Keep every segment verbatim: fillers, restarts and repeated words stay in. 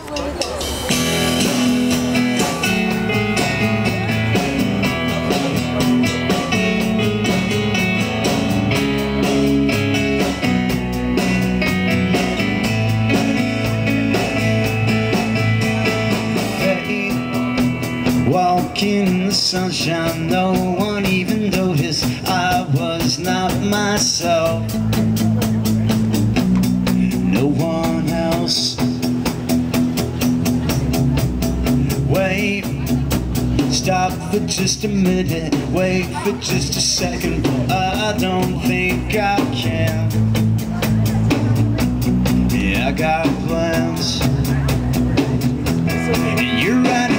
Walking in the sunshine, no one even noticed I was not myself. No one else. Wait, stop for just a minute, wait for just a second. I don't think I can. Yeah, I got plans, and you're running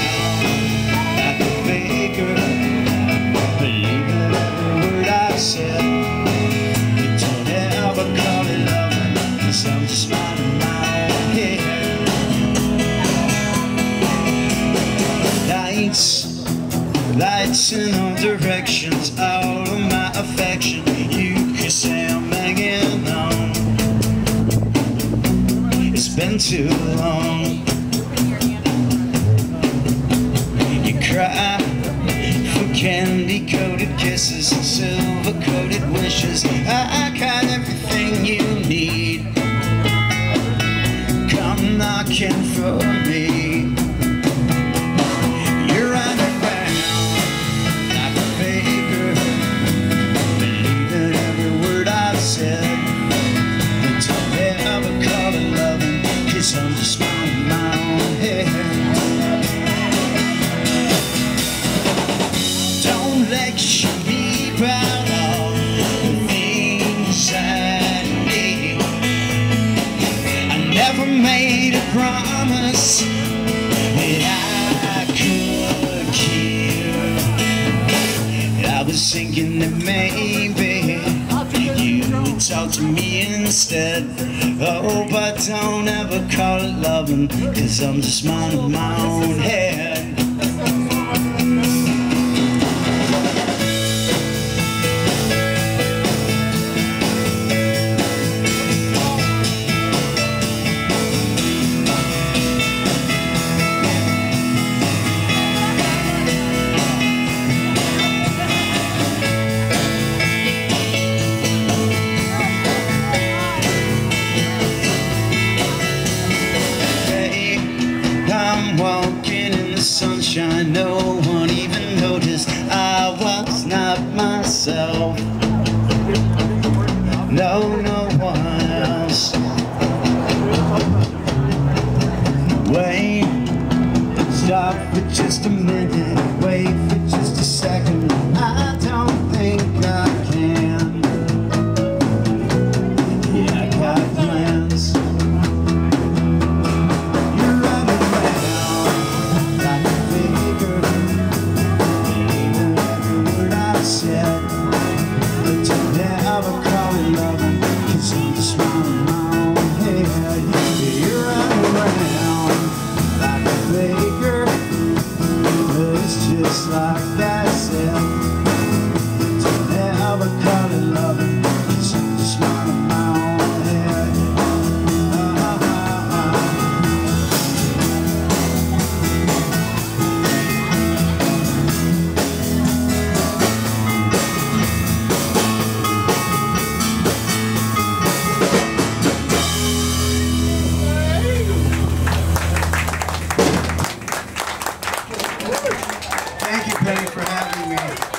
I'm just minding my own head. Lights, lights in all directions, all of my affection. You could say I'm hanging on. It's been too long. You cry for candy-coated kisses and silver-coated wishes. I got everything you need. Knocking for me. You're running around like a faker, believing every word I've said. But don't ever call it loving, 'cause I'm just minding my own head. Don't lecture me about all the things I need. I never made a promise that I could keep. I was thinking that maybe you would talk to me instead. Oh, but don't ever call it loving, 'cause I'm just minding my own head. Walking in the sunshine, no one even noticed I was not myself. No, no one else. Wait, stop for just a minute, wait for just a second. I don't think I can. Yeah, I got plans. Just like that said, don't ever call it loving, 'cause I'm just minding my own head. Ah, ah, ah. Thank you, Penny, for having me.